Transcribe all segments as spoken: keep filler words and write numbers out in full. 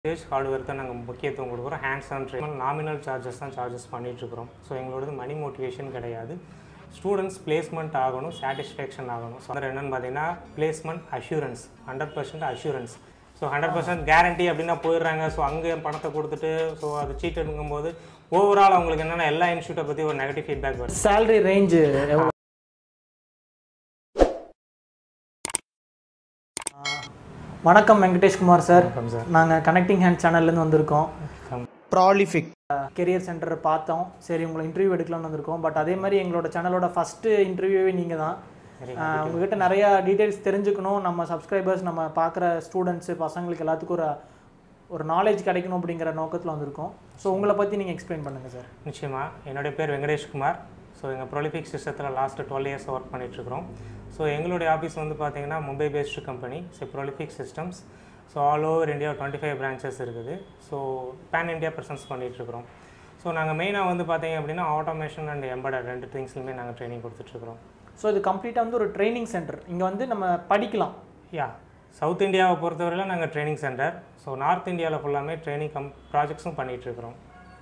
hardware தான் நாங்கள் முக்கியத்துவம் கொடுக்குறோம். Hands on training nominal charges தான் சார்ஜஸ் பண்ணிகிட்ருக்குறோம். ஸோ எங்களோடது மணி மோட்டிவேஷன் கிடையாது. ஸ்டூடெண்ட்ஸ் பிளேஸ்மெண்ட் ஆகணும், சாட்டிஸ்ஃபேக்ஷன் ஆகணும். ஸோ அதில் என்னென்னு பார்த்தீங்கன்னா placement assurance, hundred percent assurance. So hundred percent guarantee அப்படின்னா போயிடுறாங்க. ஸோ அங்கே பணத்தை கொடுத்துட்டு ஸோ அது சீட் எடுக்கும்போது ஓவரால் அவங்களுக்கு என்னென்னா எல்லா இன்ஸ்டியூட்டை பற்றி ஒரு நெகட்டிவ் ஃபீட்பேக் வருது. சேலரி ரேஞ்சு வணக்கம் வெங்கடேஷ் குமார் சார். நாங்கள் கனெக்டிங் ஹேண்ட் சேனல்லேருந்து வந்திருக்கோம். ப்ராலிஃபிக் கெரியர் சென்டர் பார்த்தோம். சரி, உங்களை இன்டர்வியூ எடுக்கலாம்னு வந்திருக்கோம். பட் அதே மாதிரி எங்களோட சேனலோட ஃபஸ்ட்டு இன்டர்வியூவே நீங்கள் தான். உங்கள்கிட்ட நிறையா டீட்டெயில்ஸ் தெரிஞ்சுக்கணும், நம்ம சப்ஸ்கிரைபர்ஸ், நம்ம பார்க்குற ஸ்டூடெண்ட்ஸு பசங்களுக்கு எல்லாத்துக்கும் ஒரு ஒரு நாலேஜ் கிடைக்கணும் அப்படிங்கிற நோக்கத்தில் வந்திருக்கோம். ஸோ உங்களை பற்றி நீங்கள் எக்ஸ்பிளைன் பண்ணுங்கள் சார். நிச்சயமாக. என்னுடைய பேர் வெங்கடேஷ் குமார். ஸோ எங்கள் ப்ராலிஃபிக் சிஸ்டத்தில் லாஸ்ட்டு டுவெல் இயர்ஸ் ஒர்க் பண்ணிகிட்ருக்கிறோம். ஸோ எங்களுடைய ஆஃபீஸ் வந்து பார்த்திங்கன்னா Mumbai based company so prolific systems. So all over India twenty five branches இருக்குது. ஸோ பேன் இண்டியா ப்ரெசன்ஸ் பண்ணிகிட்ருக்குறோம். ஸோ நாங்கள் மெயினாக வந்து பார்த்திங்க அப்படின்னா ஆட்டோமேஷன் அண்ட் எம்பெடட் ரெண்டு திங்ஸ்லையுமே நாங்கள் ட்ரைனிங் கொடுத்துட்ருக்குறோம். ஸோ இது கம்ப்ளீட்டாக வந்து ஒரு ட்ரைனிங் சென்டர். இங்கே வந்து நம்ம படிக்கலாம். யா, சவுத் இந்தியாவை பொறுத்தவரையில் நாங்கள் ட்ரைனிங் சென்டர். ஸோ நார்த் இந்தியாவில் ஃபுல்லாமே ட்ரைனிங் கம் ப்ராஜெக்ட்ஸும் பண்ணிகிட்ருக்குறோம்.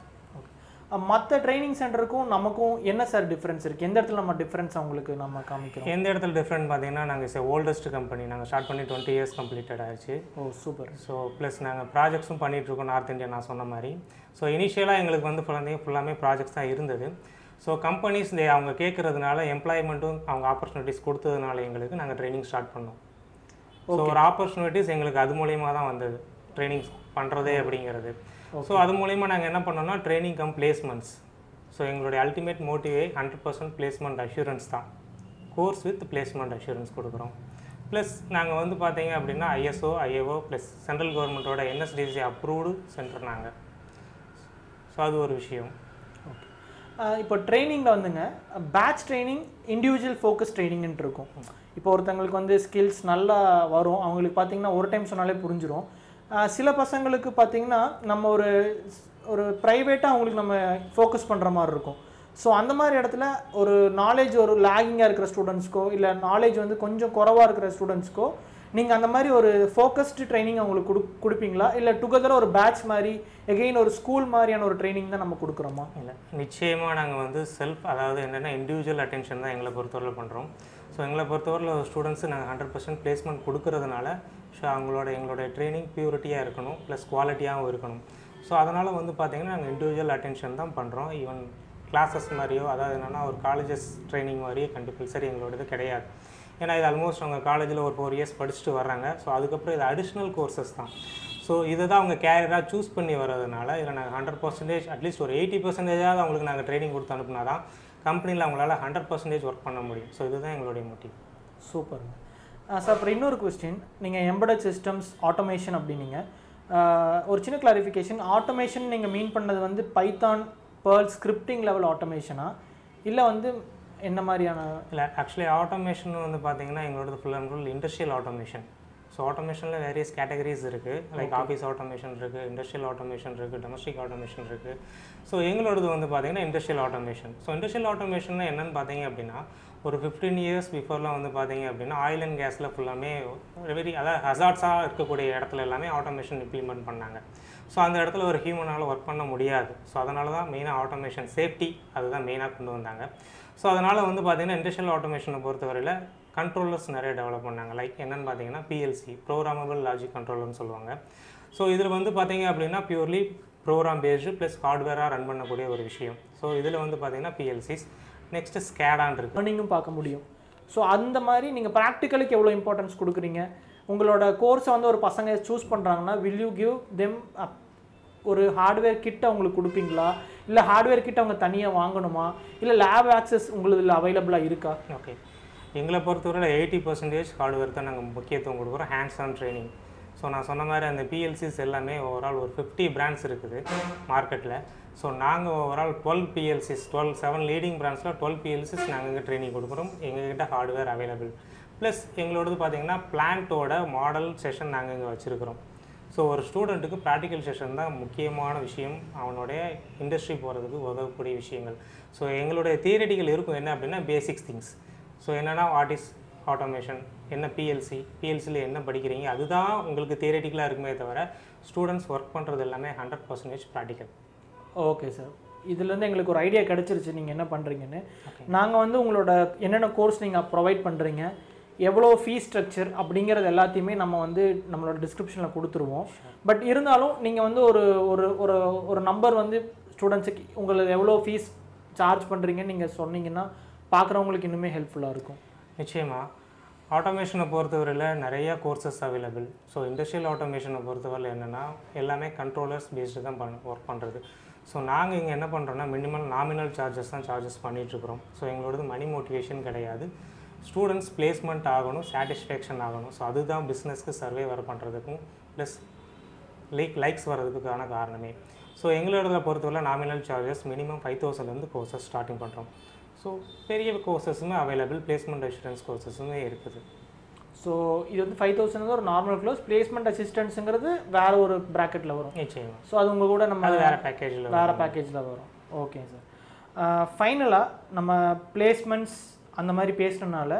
மற்ற ட்ரைனிங் சென்டருக்கும் நமக்கும் என்ன சார் டிஃப்ரென்ஸ் இருக்குது? எந்த இடத்துல நம்ம டிஃப்ரென்ஸ் அவங்களுக்கு நம்ம காமிக்கிறோம்? எந்த இடத்துல டிஃப்ரெண்ட் பார்த்தீங்கன்னா, நாங்கள் இஸ் ஓல்டஸ்ட் கம்பெனி. நாங்கள் ஸ்டார்ட் பண்ணி டுவெண்ட்டி இயர்ஸ் கம்ப்ளீட்டட் ஆயிடுச்சு. Oh super. ஸோ ப்ளஸ் நாங்கள் ப்ராஜெக்ட்ஸும் பண்ணிகிட்ருக்கோம் நார்த் இந்தியா, நான் சொன்ன மாதிரி. ஸோ இனிஷியலாக எங்களுக்கு வந்து ஃபுல்லாமே ஃபுல்லாமே ப்ராஜெக்ட்ஸ் தான் இருந்தது. ஸோ கம்பெனிஸ் தே அவங்க கேட்குறதுனால எம்ப்ளாய்மெண்ட்டும் அவங்க ஆப்பர்ச்சுனிட்டிஸ் கொடுத்ததுனால எங்களுக்கு நாங்கள் ட்ரைனிங் ஸ்டார்ட் பண்ணோம். ஸோ ஒரு ஆப்பர்ச்சுனிட்டிஸ் எங்களுக்கு அது மூலயமா தான் வந்தது, ட்ரைனிங் பண்ணுறதே அப்படிங்கிறது. ஸோ அது மூலயமா நாங்கள் என்ன பண்ணோம்னா ட்ரைனிங் கம் பிளேஸ்மெண்ட்ஸ். ஸோ எங்களுடைய ultimate motive hundred percent placement assurance தான். கோர்ஸ் வித் பிளேஸ்மெண்ட் அஷூரன்ஸ் கொடுக்குறோம். ப்ளஸ் நாங்கள் வந்து பார்த்தீங்க அப்படின்னா ஐஎஸ்ஓ ஐஏஓ ப்ளஸ் சென்ட்ரல் கவர்மெண்ட்டோட என்எஸ்டிசி அப்ரூவ்டு சென்டர் நாங்கள். ஸோ அது ஒரு விஷயம். ஓகே. இப்போ ட்ரைனிங்கில் வந்துங்க பேட்ச் ட்ரைனிங், இண்டிவிஜுவல் ஃபோக்கஸ் ட்ரைனிங்னு இருக்கும். இப்போ ஒருத்தங்களுக்கு வந்து ஸ்கில்ஸ் நல்லா வரும், அவங்களுக்கு பார்த்திங்கன்னா ஒரு டைம் சொன்னாலே புரிஞ்சிடும். சில பசங்களுக்கு பார்த்திங்கன்னா நம்ம ஒரு ஒரு ப்ரைவேட்டாக அவங்களுக்கு நம்ம ஃபோக்கஸ் பண்ணுற மாதிரி இருக்கும். ஸோ அந்த மாதிரி இடத்துல ஒரு நாலேஜ் ஒரு லேகிங்காக இருக்கிற ஸ்டூடெண்ட்ஸ்க்கோ இல்லை நாலேஜ் வந்து கொஞ்சம் குறவாக இருக்கிற ஸ்டூடெண்ட்ஸ்க்கோ நீங்கள் அந்த மாதிரி ஒரு ஃபோக்கஸ்டு ட்ரைனிங் அவங்களுக்கு கொடு கொடுப்பீங்களா இல்லை டுகெதராக ஒரு பேட்ச் மாதிரி எகெயின் ஒரு ஸ்கூல் மாதிரியான ஒரு ட்ரைனிங் தான் நம்ம கொடுக்குறோமா? இல்லை, நிச்சயமாக நாங்கள் வந்து செல்ஃப், அதாவது என்னென்னா இண்டிவிஜுவல் அட்டென்ஷன் தான் எங்களை பொறுத்தவரையில் பண்ணுறோம். ஸோ எங்களை பொறுத்தவரையில் ஸ்டூடெண்ட்ஸு நாங்கள் ஹண்ட்ரட் பர்சன்ட் பிளேஸ்மெண்ட் கொடுக்கறதுனால ஸோ அவங்களோட எங்களோட ட்ரைனிங் பியூரிட்டியாக இருக்கணும், ப்ளஸ் குவாலிட்டியாகவும் இருக்கணும். ஸோ அதனால் வந்து பார்த்திங்கன்னா நாங்கள் இண்டிவிஜுவல் அட்டென்ஷன் தான் பண்ணுறோம். ஈவன் கிளாஸஸ் மாதிரியோ, அதாவது என்னென்னா ஒரு காலேஜஸ் ட்ரைனிங் மாதிரியே கண்டிப்பல்சரி எங்களோடது கிடையாது. ஏன்னா இது ஆல்மோஸ்ட் அவங்க காலேஜில் ஒரு ஃபோர் இயர்ஸ் படிச்சுட்டு வர்றாங்க. ஸோ அதுக்கப்புறம் இது அடிஷ்னல் கோர்சஸ் தான். ஸோ இதை தான் அவங்க கேரியராக சூஸ் பண்ணி வர்றதுனால இதில் நாங்கள் ஹண்ட்ரட் பர்சன்டேஜ் அட்லீஸ்ட் ஒரு எயிட்டி பர்சன்டேஜாவது அவங்களுக்கு நாங்கள் ட்ரைனிங் கொடுத்து அனுப்புனா தான் கம்பெனியில் அவங்களால ஹண்ட்ரட் பர்சன்டேஜ் ஒர்க் பண்ண முடியும். ஸோ இதுதான் எங்களுடைய மோட்டிவ். சூப்பருங்க சார். அப்புறம் இன்னொரு கொஸ்டின், நீங்கள் எம்பெடட் சிஸ்டம்ஸ் ஆட்டோமேஷன் அப்படின்னீங்க. ஒரு சின்ன கிளாரிஃபிகேஷன், ஆட்டோமேஷன் நீங்கள் மீன் பண்ணது வந்து பைத்தான் பேர்ல் ஸ்கிரிப்டிங் லெவல் ஆட்டோமேஷனா இல்லை வந்து என்ன மாதிரியான? இல்லை, ஆக்சுவலி ஆட்டோமேஷன் வந்து பார்த்தீங்கன்னா எங்களோட full and full industrial automation. So ஆட்டோமேஷனில் வேரியஸ் கேட்டகரிஸ் இருக்குது. லைக் ஆஃபீஸ் ஆட்டோமேஷன் இருக்குது, இண்டஸ்ட்ரியல் ஆட்டோமேஷன் இருக்குது, டொமஸ்டிக் ஆட்டோமேஷன் இருக்குது. ஸோ எங்களோடது வந்து பார்த்திங்கன்னா industrial automation. So industrial automation என்னென்னு பார்த்தீங்க அப்படின்னா ஒரு ஃபிஃப்டீன் இயர்ஸ் பிஃபோர்லாம் வந்து பார்த்தீங்க அப்படின்னா ஆயில் அண்ட் கேஸில் ஃபுல்லாமே வெரி அதாவது ஹசார்ட்ஸாக இருக்கக்கூடிய இடத்துல எல்லாமே ஆட்டோமேஷன் இம்ப்ளிமெண்ட் பண்ணாங்க. ஸோ அந்த இடத்துல ஒரு ஹியூமனால் ஒர்க் பண்ண முடியாது. ஸோ அதனால தான் மெயினாக ஆட்டோமேஷன் சேஃப்டி அதுதான் மெயினாக கொண்டு வந்தாங்க. ஸோ அதனால் வந்து பார்த்திங்கன்னா இண்டஸ்ட்ரியல் ஆட்டோமேஷனை பொறுத்தவரையில் கண்ட்ரோலர்ஸ் நிறைய டெவலப் பண்ணாங்க. லைக் என்னென்னு பார்த்தீங்கன்னா பிஎல்சி, ப்ரோக்ராமபிள் லாஜிக் கண்ட்ரோலர்னு சொல்லுவாங்க. ஸோ இதில் வந்து பார்த்தீங்க அப்படின்னா பியூர்லி ப்ரோக்ராம் பேஸ்டு ப்ளஸ் ஹார்ட்வேராக ரன் பண்ணக்கூடிய ஒரு விஷயம். ஸோ இதில் வந்து பார்த்தீங்கன்னா பிஎல்சிஸ், நெக்ஸ்ட்டு ஸ்கேடான் இருக்குது, லேர்னிங்கும் பார்க்க முடியும். ஸோ அந்த மாதிரி நீங்கள் ப்ராக்டிக்கலுக்கு எவ்வளோ இம்பார்ட்டன்ஸ் கொடுக்குறீங்க? உங்களோட கோர்ஸை வந்து ஒரு பசங்க சூஸ் பண்ணுறாங்கன்னா வில் யூ கிவ் தெம் ஒரு ஹார்ட்வேர் கிட் அவங்களுக்கு கொடுப்பீங்களா இல்லை ஹார்ட்வேர் கிட் அவங்க தனியாக வாங்கணுமா இல்லை லேப் ஆக்சஸ் உங்களுக்கு இதில் அவைலபிளாக இருக்கா? ஓகே, எங்களை பொறுத்தவரையில் எயிட்டி பர்சன்டேஜ் ஹார்ட்வேர் தான் நாங்கள் முக்கியத்துவம் கொடுக்குறோம், ஹேண்ட்ஸ் ஆன் ட்ரைனிங். ஸோ நான் சொன்ன மாதிரி அந்த பிஎல்சிஸ் எல்லாமே ஓவரால் ஒரு ஃபிஃப்டி பிராண்ட்ஸ் இருக்குது மார்க்கெட்டில். ஸோ நாங்கள் overall twelve PLCs, twelve seven leading பிராண்ட்ஸில் டுவெல் பிஎல்சிஸ் நாங்கள் இங்கே ட்ரைனிங் கொடுக்குறோம். எங்ககிட்ட ஹார்ட்வேர் அவைலபிள். ப்ளஸ் எங்களோடது பார்த்திங்கன்னா பிளான்ட்டோட மாடல் செஷன் நாங்கள் இங்கே வச்சுருக்கிறோம். ஸோ ஒரு ஸ்டூடெண்ட்டுக்கு ப்ராக்டிக்கல் செஷன் தான் முக்கியமான விஷயம், அவனுடைய இண்டஸ்ட்ரி போகிறதுக்கு உதவக்கூடிய விஷயங்கள். ஸோ எங்களுடைய தியரிட்டிகள் இருக்கும் என்ன அப்படின்னா பேசிக்ஸ் திங்ஸ். ஸோ என்னென்னா வாட் இஸ் ஆட்டோமேஷன், என்ன பிஎல்சி, பிஎல்சியில் என்ன படிக்கிறீங்க, அதுதான் உங்களுக்கு தியரிட்டிக்கலாக இருக்குமே தவிர ஸ்டூடெண்ட்ஸ் ஒர்க் பண்ணுறது எல்லாமே hundred percentage practical. Okay sir, இதுலேருந்து எங்களுக்கு ஒரு ஐடியா கிடச்சிருச்சு நீங்கள் என்ன பண்ணுறீங்கன்னு. நாங்கள் வந்து உங்களோட என்னென்ன கோர்ஸ் நீங்கள் ப்ரொவைட் பண்ணுறீங்க, எவ்வளோ ஃபீஸ் ஸ்ட்ரக்சர் அப்படிங்கிறது எல்லாத்தையுமே நம்ம வந்து நம்மளோட டிஸ்கிரிப்ஷனில் கொடுத்துருவோம். பட் இருந்தாலும் நீங்கள் வந்து ஒரு ஒரு ஒரு ஒரு நம்பர் வந்து ஸ்டூடெண்ட்ஸுக்கு உங்களுக்கு எவ்வளோ ஃபீஸ் சார்ஜ் பண்ணுறீங்கன்னு நீங்கள் சொன்னீங்கன்னா பார்க்குறவங்களுக்கு இன்னுமே ஹெல்ப்ஃபுல்லாக இருக்கும். நிச்சயமாக ஆட்டோமேஷனை பொறுத்தவரையில் நிறையா கோர்சஸ் அவைலபிள். ஸோ இண்டஸ்ட்ரியல் ஆட்டோமேஷனை பொறுத்தவரையில் என்னென்னா எல்லாமே கண்ட்ரோலர்ஸ் பேஸ்டு தான் பண்ண ஒர்க் பண்ணுறது. ஸோ நாங்கள் இங்கே என்ன பண்ணுறோன்னா மினிமல் நாமினல் சார்ஜஸ் தான் சார்ஜஸ் பண்ணிகிட்ருக்குறோம். ஸோ எங்களோடது மணி மோட்டிவேஷன் கிடையாது. ஸ்டூடெண்ட்ஸ் பிளேஸ்மெண்ட் ஆகணும், சாட்டிஸ்ஃபேக்ஷன் ஆகணும். ஸோ அதுதான் பிஸ்னஸ்க்கு சர்வே வர பண்ணுறதுக்கும் ப்ளஸ் லைக் லைக்ஸ் வர்றதுக்கான காரணமே. ஸோ எங்களோட பொறுத்தவரை நாமினல் சார்ஜஸ் மினிமம் ஃபைவ் தௌசண்ட்லேருந்து கோர்சஸ் ஸ்டார்டிங் பண்ணுறோம். ஸோ பெரிய கோர்சஸுமே அவைலபிள், பிளேஸ்மெண்ட் அசிஸ்டன்ஸ் கோர்சஸுமே இருக்குது. ஸோ இது வந்து ஃபைவ் தௌசண்ட் ஒரு நார்மல் க்ளோஸ், பிளேஸ்மெண்ட் அசிஸ்டன்ஸுங்கிறது வேறு ஒரு ப்ராக்கெட்டில் வரும். நிச்சயமா. ஸோ அது உங்கள் கூட நம்ம வேறு பேக்கேஜில் வேறு பேக்கேஜில் வரும். Okay sir. ஃபைனலாக நம்ம பிளேஸ்மெண்ட்ஸ் அந்த மாதிரி பேசுகிறதுனால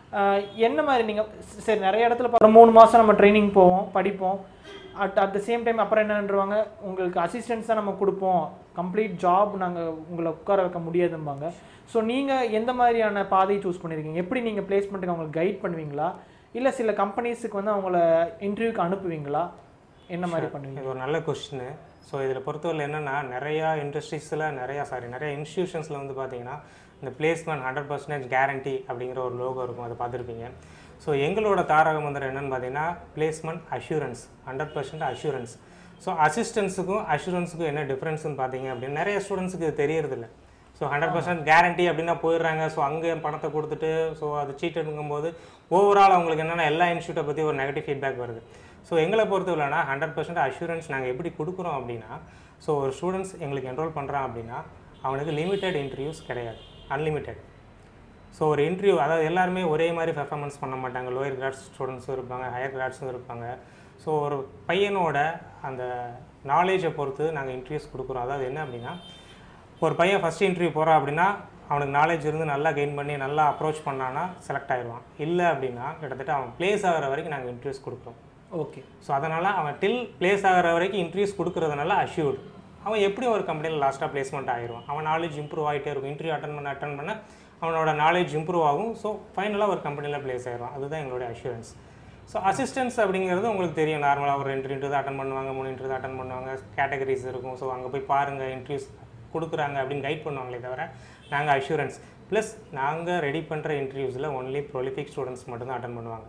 என்ன மாதிரி நீங்கள் சரி நிறைய இடத்துல ஒரு மூணு மாதம் நம்ம ட்ரைனிங் போவோம், படிப்போம், at at the same time அப்புறம் என்னன்றுவாங்க உங்களுக்கு அசிஸ்டன்ஸ் தான் நம்ம கொடுப்போம், கம்ப்ளீட் ஜாப் நாங்கள் உங்களை உட்கார வைக்க முடியாதும்பாங்க. ஸோ நீங்கள் எந்த மாதிரியான பாதையை சூஸ் பண்ணியிருக்கீங்க? எப்படி நீங்கள் பிளேஸ்மெண்ட்டுக்கு அவங்களுக்கு கைட் பண்ணுவீங்களா, இல்லை சில கம்பெனிஸுக்கு வந்து அவங்கள இன்டர்வியூக்கு அனுப்புவீங்களா, என்ன மாதிரி பண்ணுவீங்க? இது ஒரு நல்ல கொஸ்டின். ஸோ இதில் பொறுத்தவரை என்னென்னா நிறையா இண்டஸ்ட்ரீஸில் நிறையா சாரி நிறையா இன்ஸ்டியூஷன்ஸில் வந்து பார்த்தீங்கன்னா இந்த பிளேஸ்மெண்ட் ஹண்ட்ரட் பர்சன்டேஜ் கேரண்டி அப்படிங்கிற ஒரு லோகோ இருக்கும், அதை பார்த்துருப்பீங்க. ஸோ எங்களோட தாரக மந்திரம் என்னென்னு பார்த்தீங்கன்னா placement assurance, hundred percent assurance. So அசிஸ்டன்ஸுக்கும் அஷூரன்ஸுக்கும் என்ன டிஃப்ரென்ஸ்னு பார்த்தீங்க அப்படின்னு நிறைய ஸ்டூடெண்ட்ஸுக்கு இது தெரியறதில்ல. ஸோ ஹண்ட்ரட் பர்சன்ட் கேரண்டி அப்படின்னா போயிடுறாங்க. ஸோ அங்கே பணத்தை கொடுத்துட்டு ஸோ அது சீட்டுங்கும் போது ஓவரால் அவங்களுக்கு என்னென்னா எல்லா இன்ஸ்டியூட்டை பற்றி ஒரு நெகட்டிவ் ஃபீட்பேக் வருது. ஸோ எங்களை பொறுத்தவரைனா ஹண்ட்ரட் பர்சன்ட் அஷூரன்ஸ் நாங்கள் எப்படி கொடுக்குறோம் அப்படின்னா, ஸோ ஒரு ஸ்டூடெண்ட்ஸ் எங்களுக்கு என்ரோல் பண்ணுறான் அப்படின்னா அவனுக்கு லிமிட்டட் இன்டர்வியூஸ் கிடையாது, அன்லிமிட்டெட். ஸோ ஒரு இன்டர்வியூ அதாவது எல்லாருமே ஒரே மாதிரி பெர்ஃபார்மன்ஸ் பண்ண மாட்டாங்க. லோயர் கிராட்ஸ் ஸ்டூடெண்ட்ஸும் இருப்பாங்க, ஹையர் கிராட்ஸும் இருப்பாங்க. ஸோ ஒரு பையனோட அந்த நாலேஜை பொறுத்து நாங்கள் இன்டர்வியூஸ் கொடுக்குறோம். அதாவது என்ன அப்படின்னா, ஒரு பையன் ஃபஸ்ட் இன்டர்வியூ போகிறான் அப்படின்னா அவனுக்கு நாலேஜ் இருந்து நல்லா கெயின் பண்ணி நல்லா அப்ரோச் பண்ணான்னா செலக்ட் ஆகிடுவான். இல்லை அப்படின்னா கிட்டத்தட்ட அவன் பிளேஸ் ஆகிற வரைக்கும் நாங்கள் இன்டர்வியூஸ் கொடுக்குறோம். ஓகே. ஸோ அதனால் அவன் டில் பிளேஸ் ஆகிற வரைக்கும் இன்டர்வியூஸ் கொடுக்குறதுனால அஷ்யூர்டு அவன் எப்படியும் ஒரு கம்பெனியில் லாஸ்ட்டாக பிளேஸ்மெண்ட் ஆகிடுவான். அவன் நாலேஜ் இம்ப்ரூவ் ஆகிட்டே இருக்கும். இன்டர்வியூ அட்டன் பண்ண அட்டன் பண்ண அவனோட நாலேஜ் இம்ப்ரூவ் ஆகும். ஸோ ஃபைனலாக ஒரு கம்பெனியில் பிளேஸ் ஆகிடுவான். அதுதான் எங்களுடைய அஷூரன்ஸ். ஸோ அசிஸ்டன்ஸ் அப்படிங்கிறது உங்களுக்கு தெரியும், நார்மலாக ஒரு ரெண்டு இன்டர்வியூ தான் அட்டன் பண்ணுவாங்க, மூணு இன்டர்வியூ தான் அட்டன் பண்ணுவாங்க, கேட்டகரிஸ் இருக்கும். ஸோ அங்கே போய் பாருங்கள் இன்டர்வியூஸ் கொடுக்குறாங்க அப்படின்னு கைட் பண்ணுவாங்களே தவிர நாங்கள் அஷூரன்ஸ் ப்ளஸ் நாங்கள் ரெடி பண்ணுற இன்டர்வியூஸில் ஒன்லி ப்ரொலிஃபிக் ஸ்டூடெண்ட்ஸ் மட்டும்தான் அட்டன் பண்ணுவாங்க.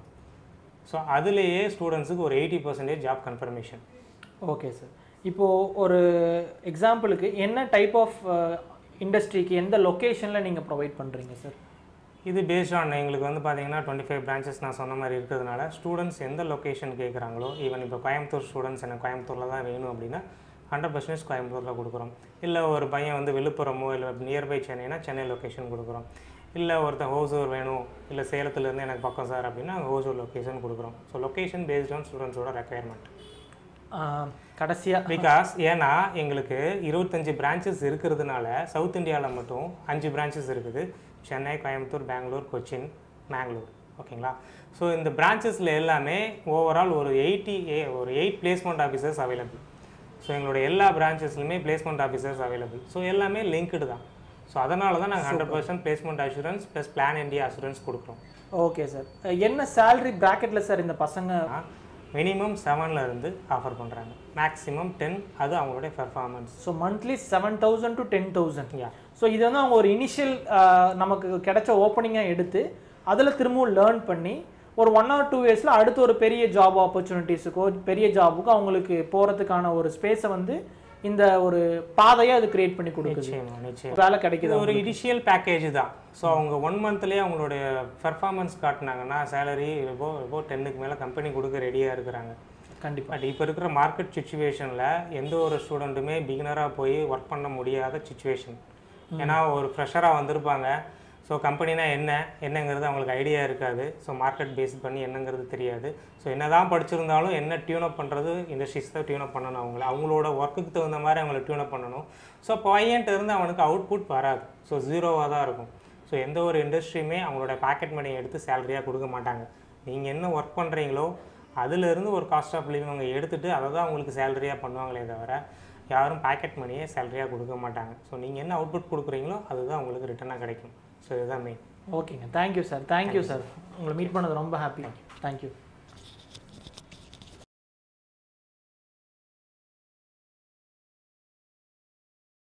ஸோ அதுலேயே ஸ்டூடெண்ட்ஸுக்கு ஒரு eighty percentage job confirmation. Okay sir. இப்போது ஒரு எக்ஸாம்பிளுக்கு என்ன டைப் ஆஃப் இண்டஸ்ட்ரிக்கு எந்த லொக்கேஷனில் நீங்கள் ப்ரொவைட் பண்ணுறீங்க சார்? இது பேஸ்ட் ஆன் எங்களுக்கு வந்து பார்த்தீங்கன்னா டுவெண்ட்டி ஃபைவ் பிரான்ச்சஸ் நான் சொன்ன மாதிரி இருக்கிறதுனால ஸ்டூடெண்ட்ஸ் எந்த லொக்கேஷன் கேட்குறாங்களோ, ஈவன் இப்போ கோயம்புத்தூர் ஸ்டூடெண்ட்ஸ் எனக்கு கோயம்புத்தூரில் தான் வேணும் அப்படின்னா ஹண்ட்ரட் பர்சன்டேஜ் கோயம்புத்தூரில் கொடுக்குறோம். இல்லை ஒரு பையன் வந்து விழுப்புரமோ இல்லை நியர்பை சென்னைனா சென்னை லொக்கேஷன் கொடுக்குறோம். இல்லை ஒருத்தர் ஹோசூர் வேணும், இல்லை சேலத்துலேருந்து எனக்கு பக்கம் சார் அப்படின்னா ஹோசூர் லொக்கேஷன் கொடுக்குறோம். ஸோ லொக்கேஷன் பேஸ்ட் ஆன் ஸ்டூடெண்ட்ஸோட ரெக்குயர்மெண்ட். கடைசியாக பிகாஸ் ஏன்னா எங்களுக்கு இருபத்தஞ்சி பிரான்ச்சஸ் இருக்கிறதுனால சவுத் இந்தியாவில் மட்டும் அஞ்சு பிரான்ச்சஸ் இருக்குது, சென்னை, கோயம்புத்தூர், பெங்களூர், கொச்சின், மேங்களூர். ஓகேங்களா? ஸோ இந்த பிரான்ச்சஸில் எல்லாமே ஓவரால் ஒரு எயிட்டி ஏ ஒரு eight placement officers available. So எங்களுடைய எல்லா பிரான்ச்சஸ்லையுமே பிளேஸ்மெண்ட் ஆஃபீஸர்ஸ் அவைலபிள். ஸோ எல்லாமே லிங்க்டு தான். ஸோ அதனால தான் நாங்கள் hundred percent placement assurance plus plan India assurance கொடுக்குறோம். Okay sir. என்ன சேலரி ப்ராக்கெட்டில் சார் இந்த பசங்க? மினிமம் செவனில் இருந்து ஆஃபர் பண்ணுறாங்க, மேக்ஸிமம் டென், அது அவங்களுடைய performance. So monthly seven thousand to ten thousand. Yeah. So இது வந்து அவங்க ஒரு இனிஷியல் நமக்கு கிடைச்ச ஓப்பனிங்காக எடுத்து அதில் திரும்பவும் லேர்ன் பண்ணி ஒரு ஒன் ஆர் டூ இயர்ஸில் அடுத்து ஒரு பெரிய ஜாப் ஆப்பர்ச்சுனிட்டிஸுக்கோ பெரிய ஜாபுக்கோ அவங்களுக்கு போகிறதுக்கான ஒரு ஸ்பேஸை வந்து இந்த ஒரு பாதையை அது கிரியேட் பண்ணி கொடுக்குது. நிச்சயம் நிச்சயம் வேலை கிடைக்குது. ஒரு இனிஷியல் பேக்கேஜ் தான். ஸோ அவங்க ஒன் மந்த்லேயே அவங்களுடைய பெர்ஃபார்மன்ஸ் காட்டினாங்கன்னா சேலரி இப்போ இப்போ டென்னுக்கு மேலே கம்பெனி கொடுக்க ரெடியாக இருக்கிறாங்க. கண்டிப்பாக. பட் இப்போ இருக்கிற மார்க்கெட் சுச்சுவேஷனில் எந்த ஒரு ஸ்டூடெண்ட்டுமே பிகினராக போய் ஒர்க் பண்ண முடியாத சுச்சுவேஷன். ஏன்னா ஒரு ஃப்ரெஷராக வந்திருப்பாங்க. ஸோ கம்பெனினா என்ன என்னங்கிறது அவங்களுக்கு ஐடியா இருக்காது. ஸோ மார்க்கெட் பேஸ் பண்ணி என்னங்கிறது தெரியாது. ஸோ என்ன தான் படிச்சிருந்தாலும் என்ன டியூனப் பண்ணுறது இண்டஸ்ட்ரீஸ் தான் டியூனப் பண்ணணும். அவங்கள அவங்களோட ஒர்க்குக்கு தகுந்த மாதிரி அவங்கள டியூனப் பண்ணணும். ஸோ பையன்ட்டு இருந்து அவனுக்கு அவுட்புட் வராது. ஸோ ஜீரோவாக தான் இருக்கும். ஸோ எந்த ஒரு இண்டஸ்ட்ரியுமே அவங்களோட பாக்கெட் மணியை எடுத்து சேலரியாக கொடுக்க மாட்டாங்க. நீங்கள் என்ன ஒர்க் பண்ணுறீங்களோ அதிலிருந்து ஒரு காஸ்ட் ஆஃப் லிவிங் அவங்க எடுத்துகிட்டு அதை தான் உங்களுக்கு சேலரியாக பண்ணுவாங்களே தவிர யாரும் பேக்கெட் மணியே சேலரியாக கொடுக்க மாட்டாங்க. ஸோ நீங்கள் என்ன அவுட்புட் கொடுக்குறீங்களோ அதுதான் உங்களுக்கு ரிட்டனாக கிடைக்கும். ஸோ இதுதான் மெயின். ஓகேங்க, தேங்க்யூ சார், தேங்க்யூ சார். உங்களை மீட் பண்ணது ரொம்ப ஹாப்பி. தேங்க்யூ.